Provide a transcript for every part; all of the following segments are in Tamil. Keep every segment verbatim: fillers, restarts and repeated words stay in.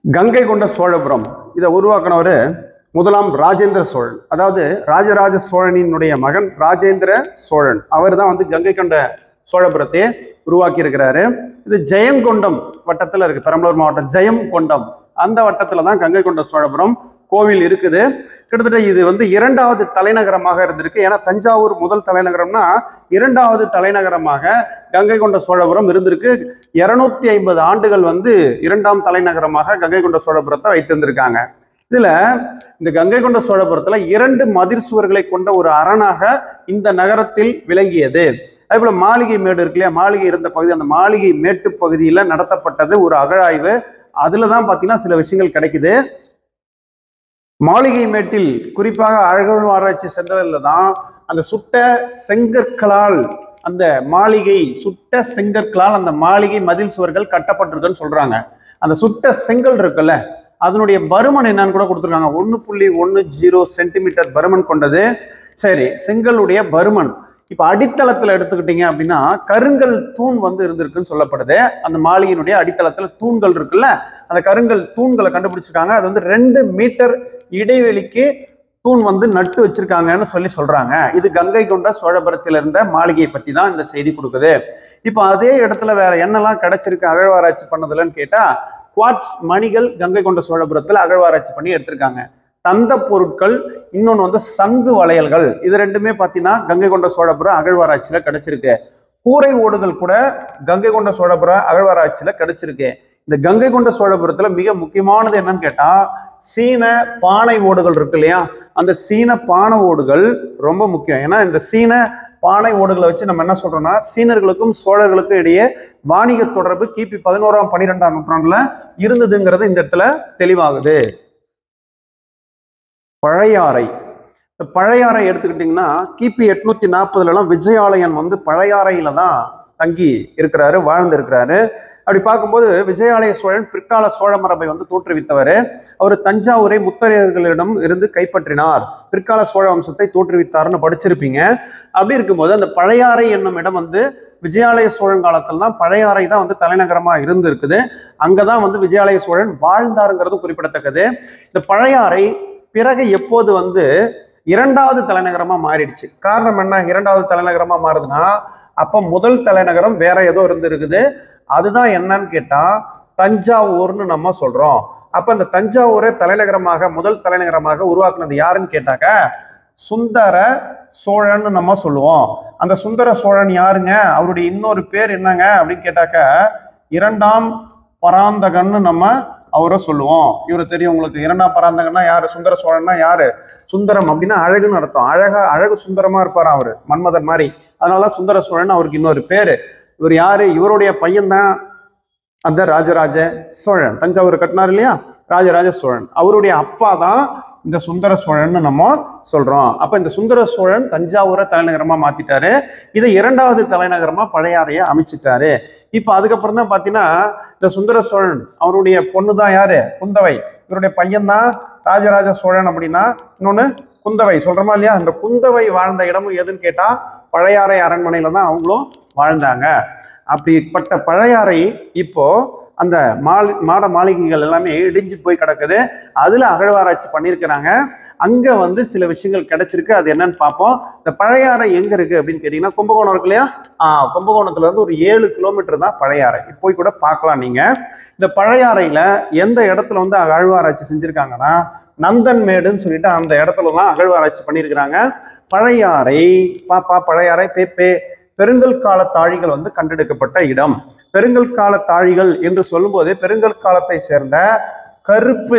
கங்கை கொண்ட சோழபுரம் இதை உருவாக்கினவர் முதலாம் ராஜேந்திர சோழன். அதாவது ராஜராஜ சோழனினுடைய மகன் ராஜேந்திர சோழன். அவர் தான் வந்து கங்கை கொண்ட சோழபுரத்தையே உருவாக்கி இருக்கிறாரு. இது ஜெயங்கொண்டம் வட்டத்தில் இருக்கு, பெரம்பலூர் மாவட்டம் ஜெயங்கொண்டம் அந்த வட்டத்துல தான் கங்கை கொண்ட சோழபுரம் கோவில் இருக்குது. கிட்டத்தட்ட இது வந்து இரண்டாவது தலைநகரமாக இருந்திருக்கு. ஏன்னா தஞ்சாவூர் முதல் தலைநகரம்னா இரண்டாவது தலைநகரமாக கங்கை கொண்ட சோழபுரம் இருந்திருக்கு. இருநூத்தி ஐம்பது ஆண்டுகள் வந்து இரண்டாம் தலைநகரமாக கங்கை கொண்ட சோழபுரத்தை வைத்திருந்திருக்காங்க. இதுல இந்த கங்கை கொண்ட சோழபுரத்துல இரண்டு மதிர் சுவர்களை கொண்ட ஒரு அரணாக இந்த நகரத்தில் விளங்கியது. அதே போல மாளிகை மேடு இருக்கு இல்லையா, மாளிகை இருந்த பகுதி, அந்த மாளிகை மேட்டு பகுதியில நடத்தப்பட்டது ஒரு அகழாய்வு. அதுலதான் பாத்தீங்கன்னா சில விஷயங்கள் கிடைக்குது. மாளிகை மேட்டில் குறிப்பாக அகழ்வாராய்ச்சி சென்றதுல தான் அந்த சுட்ட செங்கற்களால் அந்த மாளிகை சுட்ட செங்கற்களால் அந்த மாளிகை மதில் சுவர்கள் கட்டப்பட்டிருக்குன்னு சொல்றாங்க. அந்த சுட்ட செங்கல் இருக்குல்ல, அதனுடைய பருமன் என்னன்னு கூட கொடுத்துருக்காங்க. ஒன்று புள்ளி ஒன்று ஜீரோ சென்டிமீட்டர் பருமன் கொண்டது. சரி, செங்கலுடைய பருமன் இப்ப அடித்தளத்துல எடுத்துக்கிட்டீங்க அப்படின்னா கருங்கல் தூண் வந்து இருந்திருக்குன்னு சொல்லப்படுது. அந்த மாளிகையினுடைய அடித்தளத்துல தூண்கள் இருக்குல்ல, அந்த கருங்கல் தூண்களை கண்டுபிடிச்சிருக்காங்க. அது வந்து ரெண்டு மீட்டர் இடைவெளிக்கு தூண் வந்து நட்டு வச்சிருக்காங்கன்னு சொல்லி சொல்றாங்க. இது கங்கை கொண்ட சோழபுரத்தில் இருந்த மாளிகையை பத்தி தான் இந்த செய்தி கொடுக்குது. இப்போ அதே இடத்துல வேற என்னெல்லாம் கிடைச்சிருக்கு அகழ்வாராய்ச்சி பண்ணதுலன்னு கேட்டா, குவாட்ஸ் மணிகள் கங்கை கொண்ட சோழபுரத்துல அகழ்வாராய்ச்சி பண்ணி எடுத்திருக்காங்க. தந்த பொருட்கள், இன்னொன்று வந்து சங்கு வளையல்கள், இது ரெண்டுமே பார்த்தீங்கன்னா கங்கை கொண்ட சோழபுரம் அகழ்வாராய்ச்சியில கிடைச்சிருக்கு. கூரை ஓடுகள் கூட கங்கை கொண்ட சோழபுரம் அகழ்வாராய்ச்சியில கிடைச்சிருக்கு. இந்த கங்கை கொண்ட சோழபுரத்துல மிக முக்கியமானது என்னன்னு கேட்டா, சீன பானை ஓடுகள் இருக்கு இல்லையா, அந்த சீன பானை ஓடுகள் ரொம்ப முக்கியம். ஏன்னா இந்த சீன பானை ஓடுகளை வச்சு நம்ம என்ன சொல்றோம்னா, சீனர்களுக்கும் சோழர்களுக்கும் இடையே வாணிக தொடர்பு கிபி பதினோராம் பன்னிரெண்டாம் நூற்றாண்டுல இருந்ததுங்கிறது இந்த இடத்துல தெளிவாகுது. பழையாறை, பழையாறை எடுத்துக்கிட்டிங்கன்னா கிபி எட்நூத்தி நாற்பதுல எல்லாம் விஜயாலயன் வந்து பழையாறையில தான் தங்கி இருக்கிறாரு, வாழ்ந்து இருக்கிறாரு. அப்படி பார்க்கும்போது விஜயாலய சோழன் பிற்கால சோழ மரபை வந்து தோற்றுவித்தவர். அவர் தஞ்சாவூரை முத்தரையர்களிடம் இருந்து கைப்பற்றினார், பிற்கால சோழ வம்சத்தை தோற்றுவித்தார்னு படிச்சிருப்பீங்க. அப்படி இருக்கும்போது அந்த பழையாறை என்னும் இடம் வந்து விஜயாலய சோழன் காலத்துல தான் பழையாறை தான் வந்து தலைநகரமா இருந்து இருக்குது. அங்கதான் வந்து விஜயாலய சோழன் வாழ்ந்தாருங்கிறதும் குறிப்பிடத்தக்கது. இந்த பழையாறை பிறகு எப்போது வந்து இரண்டாவது தலைநகரமா மாறிடுச்சு. காரணம் என்ன, இரண்டாவது தலைநகரமா மாறுதுன்னா அப்ப முதல் தலைநகரம் வேற ஏதோ இருந்து இருக்குது. அதுதான் என்னன்னு கேட்டா தஞ்சாவூர்னு நம்ம சொல்றோம். அப்ப இந்த தஞ்சாவூரை தலைநகரமாக முதல் தலைநகரமாக உருவாக்குனது யாருன்னு கேட்டாக்க சுந்தர சோழன் நம்ம சொல்லுவோம். அந்த சுந்தர சோழன் யாருங்க, அவருடைய இன்னொரு பேர் என்னங்க அப்படின்னு கேட்டாக்க இரண்டாம் பராந்தகன்னு நம்ம அவரை சொல்லுவோம். இவரு தெரியும் உங்களுக்கு. இரண்டாம் பராந்தகன்னா யாரு, சுந்தர சோழன்னா யாரு, சுந்தரம் அப்படின்னா அழகுன்னு அர்த்தம். அழகா அழகு சுந்தரமா இருப்பார் அவரு, மன்மதன் மாதிரி. அதனால சுந்தர சோழன் அவருக்கு இன்னொரு பேரு. இவர் யாரு, இவருடைய பையன்தான் அந்த ராஜராஜ சோழன். தஞ்சாவூர் கட்டினார் இல்லையா, ராஜராஜ சோழன். அவருடைய அப்பா தான் இந்த சுந்தர சோழன் நம்ம சொல்றோம். அப்ப இந்த சுந்தர சோழன் தஞ்சாவூரை தலைநகரமா மாத்திட்டாரு. இதை இரண்டாவது தலைநகரமா பழையாறைய அமைச்சிட்டாரு. இப்ப அதுக்கப்புறம் தான் பாத்தீங்கன்னா இந்த சுந்தர சோழன் அவருடைய பொண்ணு தான் யாரு, குந்தவை. இவருடைய பையன் தான் ராஜராஜ சோழன். அப்படின்னா இன்னொன்னு குந்தவை சொல்றோமா இல்லையா, இந்த குந்தவை வாழ்ந்த இடமும் எதுன்னு கேட்டா பழையாறை அரண்மனையில தான் அவங்களும் வாழ்ந்தாங்க. அப்படிப்பட்ட பழையாறை இப்போ அந்த மாளி மாட மாளிகைகள் எல்லாமே இடிஞ்சு போய் கிடக்குது. அதுல அகழ்வாராய்ச்சி பண்ணியிருக்கிறாங்க. அங்க வந்து சில விஷயங்கள் கிடைச்சிருக்கு. அது என்னன்னு பார்ப்போம். இந்த பழையாறை எங்க இருக்கு அப்படின்னு கேட்டீங்கன்னா கும்பகோணம் இருக்கு இல்லையா, ஆஹ் கும்பகோணத்துல இருந்து ஒரு ஏழு கிலோமீட்டர் தான் பழையாறை. போய் கூட பார்க்கலாம் நீங்க. இந்த பழையாறையில எந்த இடத்துல வந்து அகழ்வாராய்ச்சி செஞ்சிருக்காங்கன்னா நந்தன்மேடுன்னு சொல்லிட்டு அந்த இடத்துல தான் அகழ்வாராய்ச்சி பண்ணியிருக்கிறாங்க. பழையாறை பாப்பா பழையாறை பேப்பே பெருங்கல் கால தாழிகள் வந்து கண்டெடுக்கப்பட்ட இடம். பெருங்கல் கால தாழிகள் என்று சொல்லும் போது பெருங்கல் காலத்தை சேர்ந்த கருப்பு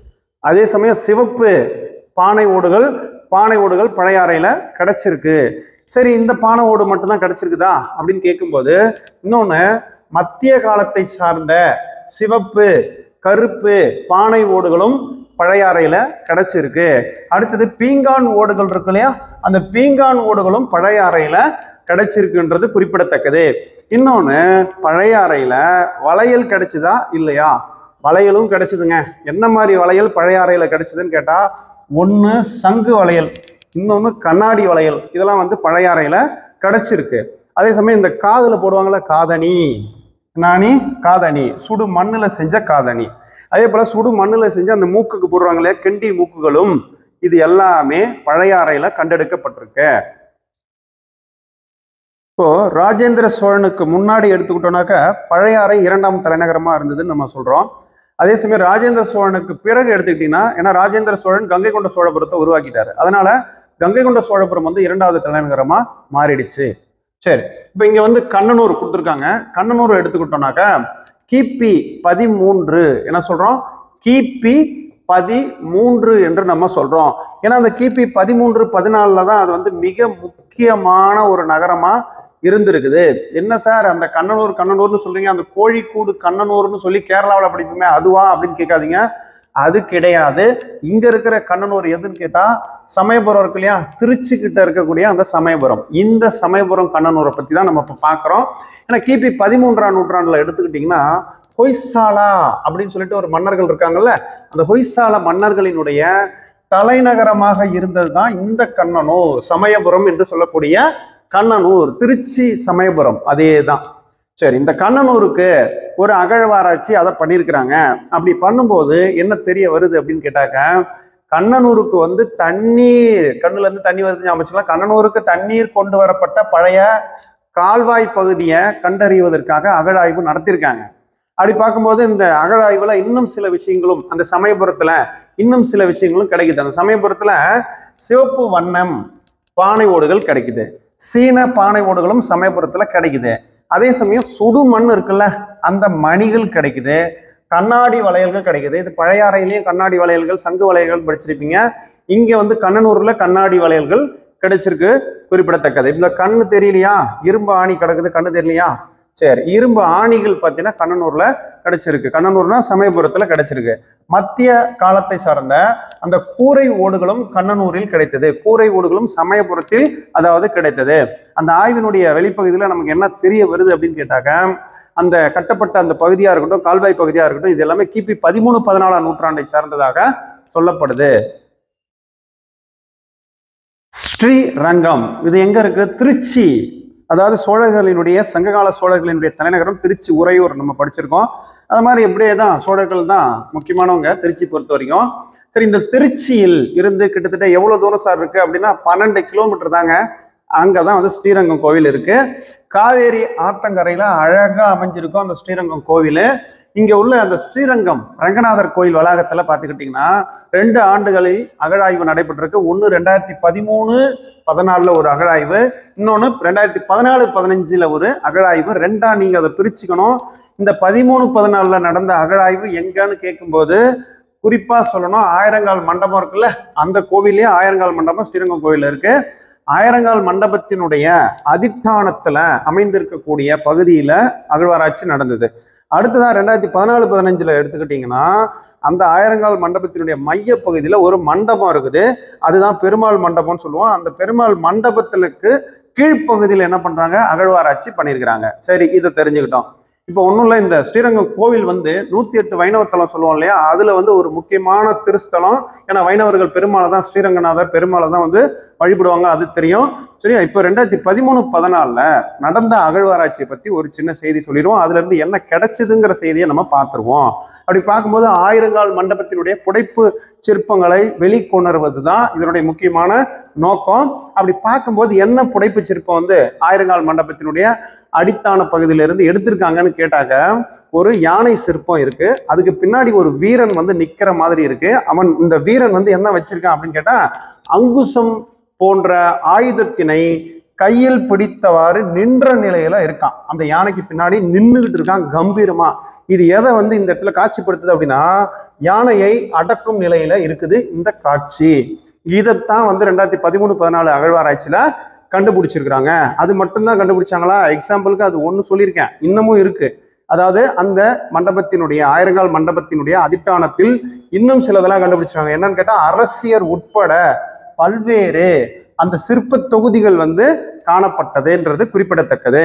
அதே சமயம் சிவப்பு பானை ஓடுகள் பானை ஓடுகள் பழையாறையில கிடைச்சிருக்கு. சரி, இந்த பானை ஓடு மட்டும்தான் கிடைச்சிருக்குதா அப்படின்னு கேட்கும்போது இன்னொன்னு மத்திய காலத்தை சார்ந்த சிவப்பு கருப்பு பானை ஓடுகளும் பழையாறையில கிடைச்சிருக்கு. அடுத்தது பீங்கான் ஓடுகள் இருக்கு இல்லையா, அந்த பீங்கான் ஓடுகளும் பழையாறையில கிடைச்சிருக்குன்றது குறிப்பிடத்தக்கது. இன்னொன்னு பழையாறையில வளையல் கிடைச்சுதா இல்லையா, வளையலும் கிடைச்சதுங்க. என்ன மாதிரி வளையல் பழையாறையில கிடைச்சதுன்னு கேட்டா, ஒண்ணு சங்கு வளையல், இன்னொன்னு கண்ணாடி வளையல். இதெல்லாம் வந்து பழையாறையில கிடைச்சிருக்கு. அதே சமயம் இந்த காதுல போடுவாங்கல்ல காதணி, நாணி காதணி, சுடு மண்ணுல செஞ்ச காதணி. அதே போல சுடு மண்ணுல செஞ்ச அந்த மூக்குக்கு போடுறாங்களே கெண்டி மூக்குகளும் இது எல்லாமே பழையாறையில கண்டெடுக்கப்பட்டிருக்கு. இப்போ ராஜேந்திர சோழனுக்கு முன்னாடி எடுத்துக்கிட்டோம்னாக்க பழையாறை இரண்டாம் தலைநகரமா இருந்ததுன்னு நம்ம சொல்றோம். அதே சமயம் ராஜேந்திர சோழனுக்கு பிறகு எடுத்துக்கிட்டீங்கன்னா, ஏன்னா ராஜேந்திர சோழன் கங்கை கொண்ட சோழபுரத்தை உருவாக்கிட்டாரு, அதனால கங்கை கொண்ட சோழபுரம் வந்து இரண்டாவது தலைநகரமா மாறிடுச்சு. சரி, இப்போ இங்க வந்து கண்ணனூர் கொடுத்துருக்காங்க. கண்ணனூர் எடுத்துக்கிட்டோம்னாக்க கிபி பதிமூன்று என்ன சொல்றோம், கிபி பதிமூன்று என்று நம்ம சொல்றோம். ஏன்னா அந்த கிபி பதிமூன்று பதினாலுல தான் அது வந்து மிக முக்கியமான ஒரு நகரமா இருந்திருக்குது. என்ன சார் அந்த கண்ணனூர் கண்ணனூர்னு சொல்றீங்க, அந்த கோழிக்கூடு கண்ணனூர்னு சொல்லி கேரளாவில் படிப்போமே அதுவா அப்படின்னு கேட்காதீங்க, அது கிடையாது. இங்க இருக்கிற கண்ணனூர் எதுன்னு கேட்டா சமயபுரம் இருக்கு இல்லையா, திருச்சி கிட்ட இருக்கக்கூடிய அந்த சமயபுரம், இந்த சமயபுரம் கண்ணனூரை பத்தி தான் நம்ம இப்ப பாக்குறோம். ஏன்னா கிபி பதிமூன்றாம் நூற்றாண்டுல எடுத்துக்கிட்டீங்கன்னா ஹொய்சாலா அப்படின்னு சொல்லிட்டு ஒரு மன்னர்கள் இருக்காங்கல்ல, அந்த ஹொய்சாலா மன்னர்களினுடைய தலைநகரமாக இருந்தது தான் இந்த கண்ணனூர், சமயபுரம் என்று சொல்லக்கூடிய கண்ணனூர், திருச்சி சமயபுரம் அதே தான். சரி, இந்த கண்ணனூருக்கு ஒரு அகழ்வாராய்ச்சி அதை பண்ணியிருக்கிறாங்க. அப்படி பண்ணும்போது என்ன தெரிய வருது அப்படின்னு கேட்டாக்க, கண்ணனூருக்கு வந்து தண்ணீர், கண்ணுல இருந்து தண்ணி வருது அமைச்சுக்கலாம், கண்ணனூருக்கு தண்ணீர் கொண்டு வரப்பட்ட பழைய கால்வாய் பகுதியை கண்டறிவதற்காக அகழாய்வு நடத்தியிருக்காங்க. அப்படி பார்க்கும்போது இந்த அகழாய்வுல இன்னும் சில விஷயங்களும் அந்த சமயபுரத்துல இன்னும் சில விஷயங்களும் கிடைக்குது. அந்த சமயபுரத்துல சிவப்பு வண்ணம் பானை ஓடுகள் கிடைக்குது, சீன பானை ஓடுகளும் சமயபுரத்துல கிடைக்குது. அதே சமயம் சுடு மண் இருக்குல்ல, அந்த மணிகள் கிடைக்குது, கண்ணாடி வளையல்கள் கிடைக்குது. இது பழையாறையிலையும் கண்ணாடி வளையல்கள் சங்கு வளையல்கள் படிச்சிருப்பீங்க. இங்க வந்து கண்ணனூர்ல கண்ணாடி வளையல்கள் கிடைச்சிருக்கு, குறிப்பிடத்தக்கது. இந்த கண்ணு தெரியலையா, இரும்பு ஆணி கிடக்குது, கண்ணு தெரியலையா, சரி, இரும்பு ஆணிகள் பார்த்தீங்கன்னா கண்ணனூர்ல கிடைச்சிருக்கு, கண்ணனூர்னா சமயபுரத்துல கிடைச்சிருக்கு. மத்திய காலத்தை சார்ந்த அந்த கூரை ஓடுகளும் கண்ணனூரில் கிடைத்தது, கூரை ஓடுகளும் சமயபுரத்தில் அதாவது கிடைத்தது. அந்த ஆய்வினுடைய வெளிப்பகுதியில நமக்கு என்ன தெரிய வருது அப்படின்னு கேட்டாக்க, அந்த கட்டப்பட்ட அந்த பகுதியா இருக்கட்டும், கால்வாய் பகுதியா இருக்கட்டும், இது எல்லாமே கிபி பதிமூணு பதினாலாம் நூற்றாண்டை சார்ந்ததாக சொல்லப்படுது. ஸ்ரீரங்கம் இது எங்க இருக்கு, திருச்சி, அதாவது சோழர்களினுடைய சங்ககால சோழர்களினுடைய தலைநகரம் திருச்சி, உறையூர் நம்ம படிச்சிருக்கோம். அது மாதிரி எப்படியே தான் சோழர்கள் தான் முக்கியமானவங்க திருச்சி பொறுத்த வரைக்கும். சரி, இந்த திருச்சியில் இருந்து கிட்டத்தட்ட எவ்வளவு தூரம் சார் இருக்கு அப்படின்னா பன்னெண்டு கிலோமீட்டர் தாங்க. அங்கதான் வந்து ஸ்ரீரங்கம் கோவில் இருக்கு. காவேரி ஆத்தங்கரையில அழகா அமைஞ்சிருக்கும் அந்த ஸ்ரீரங்கம் கோவில். இங்க உள்ள அந்த ஸ்ரீரங்கம் ரங்கநாதர் கோயில் வளாகத்துல பாத்துக்கிட்டீங்கன்னா ரெண்டு ஆண்டுகளில் அகழாய்வு நடைபெற்றிருக்கு. ஒன்னு ரெண்டாயிரத்தி பதிமூணு பதினாலுல ஒரு அகழாய்வு, இன்னொன்னு ரெண்டாயிரத்தி பதினாலு பதினஞ்சுல ஒரு அகழாய்வு. ரெண்டா நீங்க அதை பிரிச்சுக்கணும். இந்த பதிமூணு பதினாலுல நடந்த அகழாய்வு எங்கன்னு கேட்கும்போது குறிப்பா சொல்லணும், ஆயிரங்கால் மண்டபம் இருக்குல்ல, அந்த கோவிலே ஆயிரங்கால் மண்டபம் ஸ்ரீரங்கம் கோவில் இருக்கு. ஆயிரங்கால் மண்டபத்தினுடைய அதிஷ்டானத்துல அமைந்திருக்கக்கூடிய பகுதியில அகழ்வாராய்ச்சி நடந்தது. அடுத்ததான் ரெண்டாயிரத்தி பதினாலு பதினஞ்சுல எடுத்துக்கிட்டீங்கன்னா அந்த ஆயிரங்கால் மண்டபத்தினுடைய மைய பகுதியில ஒரு மண்டபம் இருக்குது, அதுதான் பெருமாள் மண்டபம்னு சொல்லுவோம். அந்த பெருமாள் மண்டபத்திலுக்கு கீழ்ப்பகுதியில் என்ன பண்றாங்க, அகழ்வாராய்ச்சி பண்ணியிருக்கிறாங்க. சரி, இதை தெரிஞ்சுக்கிட்டோம். இப்போ ஒன்றும் இல்லை, இந்த ஸ்ரீரங்கம் கோவில் வந்து நூத்தி எட்டு வைணவத்தலம் சொல்லுவோம் இல்லையா, அதுல வந்து ஒரு முக்கியமான திருஸ்தலம். ஏன்னா வைணவர்கள் பெருமாளை தான், ஸ்ரீரங்கநாதர் பெருமாளை தான் வந்து வழிபடுவாங்க, அது தெரியும். சரியா, இப்போ ரெண்டாயிரத்தி பதிமூணு பதினாலுல நடந்த அகழ்வாராய்ச்சியை பத்தி ஒரு சின்ன செய்தி சொல்லிடுவோம். அதுல இருந்து என்ன கிடைச்சதுங்கிற செய்தியை நம்ம பார்த்துருவோம். அப்படி பார்க்கும்போது ஆயிரங்கால் மண்டபத்தினுடைய புடைப்பு சிற்பங்களை வெளிக்கொணர்வது தான் இதனுடைய முக்கியமான நோக்கம். அப்படி பார்க்கும்போது என்ன புடைப்பு சிற்பம் வந்து ஆயிரங்கால் மண்டபத்தினுடைய அடித்தான பகுதியிலிருந்து எடுத்திருக்காங்கன்னு கேட்டாக்க, ஒரு யானை சிற்பம் இருக்கு, அதுக்கு பின்னாடி ஒரு வீரன் வந்து நிக்கிற மாதிரி இருக்கு. அவன் இந்த வீரன் வந்து என்ன வச்சிருக்கான் அப்படின்னு கேட்டா, அங்குசம் போன்ற ஆயுதத்தினை கையில் பிடித்தவாறு நின்ற நிலையில இருக்கான். அந்த யானைக்கு பின்னாடி நின்றுகிட்டு இருக்கான் கம்பீரமா. இது எதை வந்து இந்த இடத்துல காட்சிப்படுத்துது அப்படின்னா, யானையை அடக்கும் நிலையில இருக்குது இந்த காட்சி. இதைத்தான் வந்து ரெண்டாயிரத்தி பதிமூணு பதினாலு அகழ்வாராய்ச்சியில கண்டுபிடிச்சிருக்கிறாங்க. அது மட்டும்தான் கண்டுபிடிச்சாங்களா? எக்ஸாம்பிளுக்கு அது ஒன்று சொல்லியிருக்கேன், இன்னமும் இருக்கு. அதாவது அந்த மண்டபத்தினுடைய ஆயிரங்கால் மண்டபத்தினுடைய அதிஷ்டானத்தில் இன்னும் சிலதெல்லாம் கண்டுபிடிச்சாங்க. என்னன்னு கேட்டா, அரசியர் உட்பட பல்வேறு அந்த சிற்ப தொகுதிகள் வந்து காணப்பட்டதுன்றது குறிப்பிடத்தக்கது.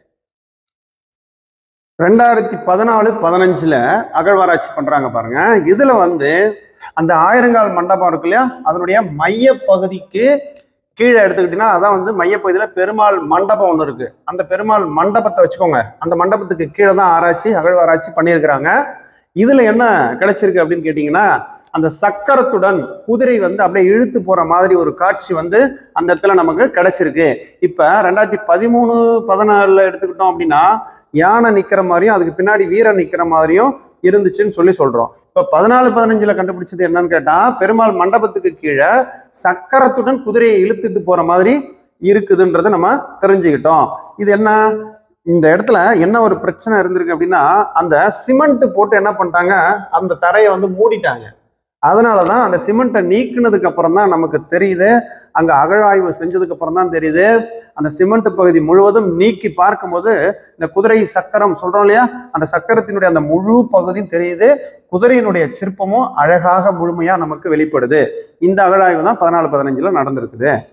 ரெண்டாயிரத்தி பதினாலு பதினஞ்சுல அகழ்வாராய்ச்சி பண்றாங்க பாருங்க. இதுல வந்து அந்த ஆயிரங்கால் மண்டபம் இருக்கு இல்லையா, அதனுடைய மைய பகுதிக்கு கீழே எடுத்துக்கிட்டீங்கன்னா அதான் வந்து மையப்பகுதியில் பெருமாள் மண்டபம் ஒன்று இருக்கு. அந்த பெருமாள் மண்டபத்தை வச்சுக்கோங்க. அந்த மண்டபத்துக்கு கீழே தான் ஆராய்ச்சி அகழ்வாராய்ச்சி பண்ணியிருக்கிறாங்க. இதுல என்ன கிடைச்சிருக்கு அப்படின்னு கேட்டீங்கன்னா, அந்த சக்கரத்துடன் குதிரை வந்து அப்படியே இழுத்து போற மாதிரி ஒரு காட்சி வந்து அந்த இடத்துல நமக்கு கிடைச்சிருக்கு. இப்ப ரெண்டாயிரத்தி பதிமூணு பதினாலுல எடுத்துக்கிட்டோம் அப்படின்னா யானை நிக்கிற மாதிரியும் அதுக்கு பின்னாடி வீரன் நிக்கிற மாதிரியும் இருந்துச்சுன்னு சொல்லி சொல்றோம். இப்ப பதினாலு பதினஞ்சுல கண்டுபிடிச்சது என்னன்னு கேட்டா, பெருமாள் மண்டபத்துக்கு கீழே சக்கரத்துடன் குதிரையை இழுத்துட்டு போற மாதிரி இருக்குதுன்றதை நம்ம தெரிஞ்சுக்கிட்டோம். இது என்ன, இந்த இடத்துல என்ன ஒரு பிரச்சனை இருந்திருக்கு அப்படின்னா, அந்த சிமெண்ட் போட்டு என்ன பண்ணிட்டாங்க, அந்த தரையை வந்து மூடிட்டாங்க. அதனாலதான் அந்த சிமெண்ட்டை நீக்கினதுக்கு அப்புறம் தான் நமக்கு தெரியுது, அங்க அகழாய்வு செஞ்சதுக்கு அப்புறம் தான் தெரியுது, அந்த சிமெண்ட் பகுதி முழுவதும் நீக்கி பார்க்கும்போது இந்த குதிரை சக்கரம் சொல்றோம் இல்லையா, அந்த சக்கரத்தினுடைய அந்த முழு பகுதியும் தெரியுது, குதிரையினுடைய சிற்பமும் அழகாக முழுமையா நமக்கு வெளிப்படுது. இந்த அகழாய்வு தான் பதினாலு பதினஞ்சுல நடந்திருக்குது.